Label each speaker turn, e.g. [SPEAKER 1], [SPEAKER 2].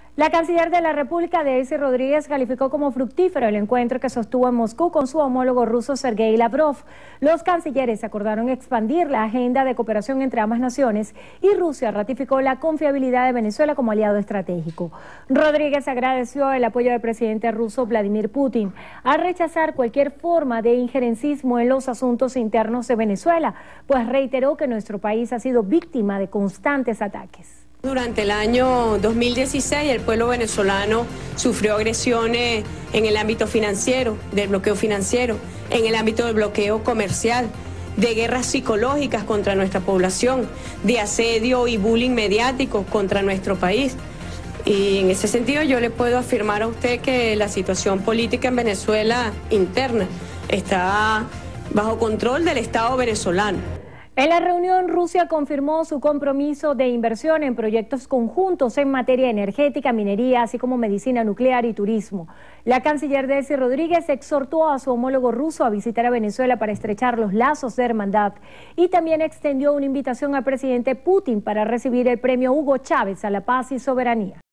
[SPEAKER 1] La canciller de la República, Delcy Rodríguez, calificó como fructífero el encuentro que sostuvo en Moscú con su homólogo ruso Sergei Lavrov. Los cancilleres acordaron expandir la agenda de cooperación entre ambas naciones y Rusia ratificó la confiabilidad de Venezuela como aliado estratégico. Rodríguez agradeció el apoyo del presidente ruso Vladimir Putin a rechazar cualquier forma de injerencismo en los asuntos internos de Venezuela, pues reiteró que nuestro país ha sido víctima de constantes ataques.
[SPEAKER 2] Durante el año 2016 el pueblo venezolano sufrió agresiones en el ámbito financiero, del bloqueo financiero, en el ámbito del bloqueo comercial, de guerras psicológicas contra nuestra población, de asedio y bullying mediático contra nuestro país. Y en ese sentido yo le puedo afirmar a usted que la situación política en Venezuela interna está bajo control del Estado venezolano.
[SPEAKER 1] En la reunión, Rusia confirmó su compromiso de inversión en proyectos conjuntos en materia energética, minería, así como medicina nuclear y turismo. La canciller Delcy Rodríguez exhortó a su homólogo ruso a visitar a Venezuela para estrechar los lazos de hermandad y también extendió una invitación al presidente Putin para recibir el premio Hugo Chávez a la paz y soberanía.